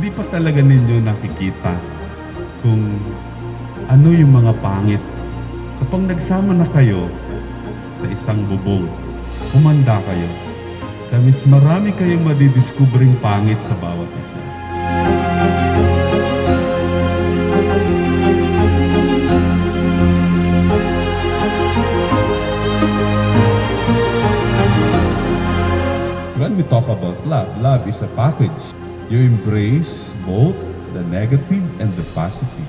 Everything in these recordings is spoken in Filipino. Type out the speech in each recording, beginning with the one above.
hindi pa talaga ninyo nakikita kung ano yung mga pangit. Kapag nagsama na kayo sa isang bubong, humanda kayo. Kamis marami kayong madidiscovering pangit sa bawat isa. When we talk about love, love is a package. You embrace both the negative and the positive.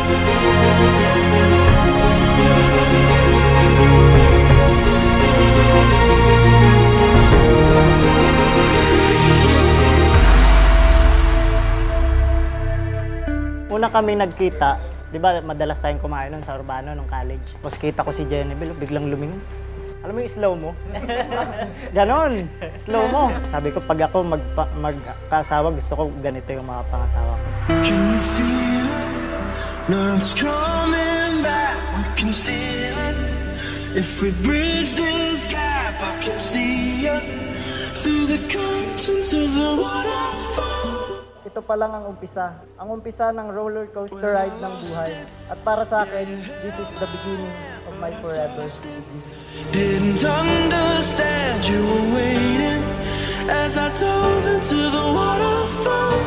Una kami nagkita, di ba madalas tayong kumain nun sa Urbano nung college. Tapos kita ko si Jennifer, biglang lumingon. Alam mo yung slow mo? Ganon, slow mo. Sabi ko, pag ako magkasawa, gusto ko ganito yung mga pangasawa ko. Can you feel it? Now it's coming back, we can steal it. If we bridge this gap, I can see you through the curtains of the waterfall. Ito pa lang ang umpisa. Ang umpisa ng roller coaster ride ng buhay. At para sa akin, this is the beginning of my forever. Didn't understand you were waiting as I dove into the waterfall.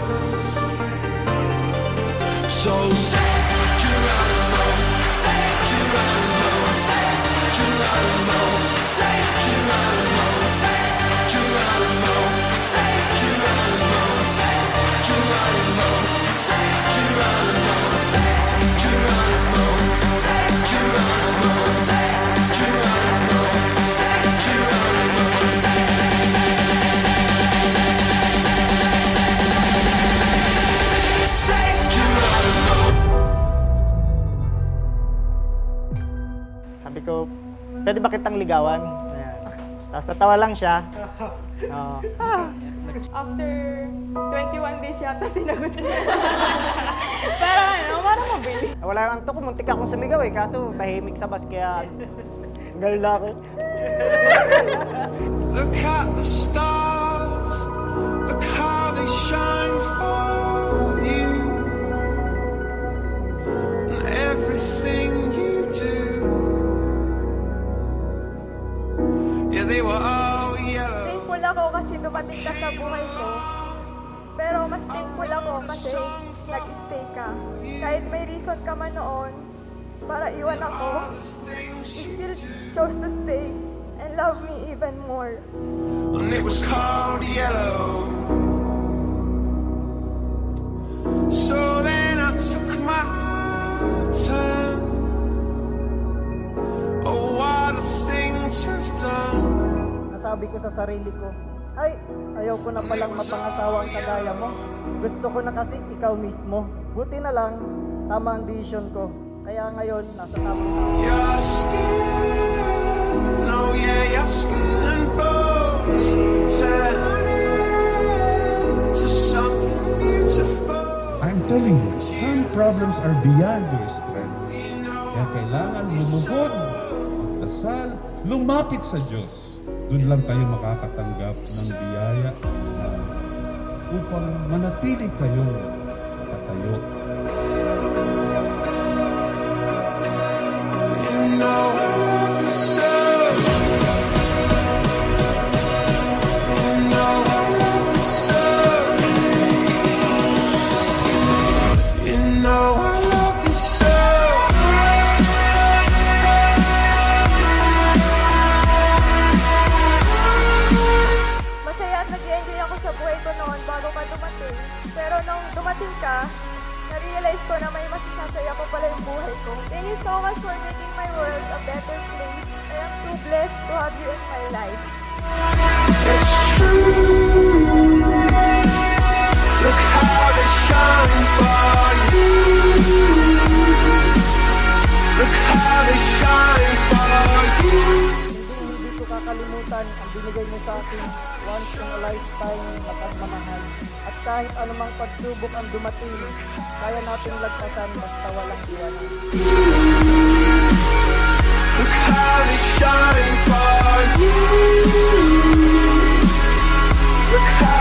So say Geronimo, say Geronimo, say Geronimo, say Geronimo, say Geronimo, say Geronimo, say Geronimo, say Geronimo, say Geronimo, say Geronimo, say Geronimo, say Geronimo, say Geronimo. Sabi ko, pwede ba kitang ligawan? Ayan. Tapos natawa lang siya. After 21 days yata sinagot niya. Pero parang mabili. Wala lang to, muntik akong sumigaw eh. Kaso tahimik sa bus, kaya girl na ako. Look at the stars, look how they shine for you, and everything you do. Yeah, they were all yellow. Thankful ako kasi dumating ka sa buhay ko. Pero mas thankful ako kasi nag-stay ka. Kahit may reason ka man noon para iwan ako, you still chose to stay and love me even more. And it was called yellow. So then I took my turn. Oh, what a thing to have done. Nasabi ko sa sarili ko, ay, ayaw ko na palang mapangasawa ang kagaya mo. Gusto ko na kasi ikaw mismo. Buti na lang, tama ang decision ko. Kaya ngayon, nasa tamang tao. Your skin, oh yeah, your skin and bones turn into something beautiful. I'm telling you, some problems are beyond your strength. Kaya kailangan lumuhod, magdasal, lumapit sa Diyos. Doon lang kayo makakatanggap ng biyaya upang manatili kayong nakatayo. You know I love you so. You know I love you so. You know I love you so. Masaya at nag-enjoy ako sa buhay ko noon bago ka dumating. Pero nung dumating ka, na-realize ko na may mas sasaya pa pala yung buhay ko. Thank you so much for making my world a better place. I am too blessed to have you in my life. It's true. Look how they shine for you. Look how they shine for you. Hindi ko kakalimutan ang binigay mo sa akin once in a lifetime na pagmamahal. At kahit anumang pagsubok ang dumating, kaya nating lagpasan basta walang iwanan. Look how they shine for you. Look how